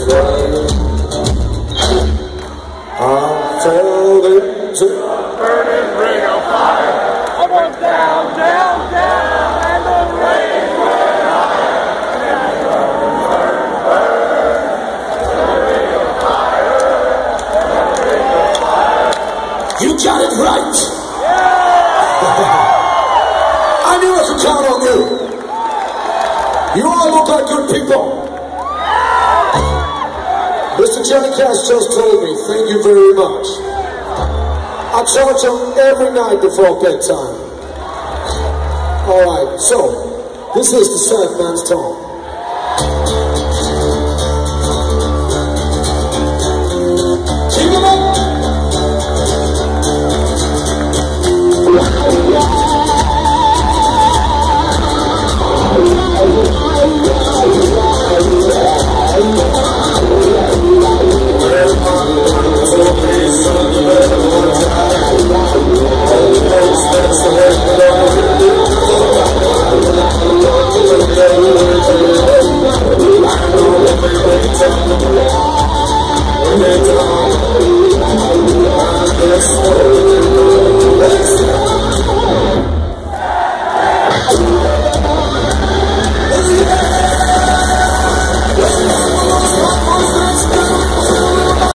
fire. I fell into a burning ring of fire. I went down, down, down, and the rain went higher. And burn, the ring of fire, the ring of fire. You got it right. Yeah! I knew I could count on you. You all look like good people. Mr. Johnny Cash just told me, thank you very much. I charge him every night before bedtime. Alright, so, this is the sad man's tone. Keep him up! Let's go.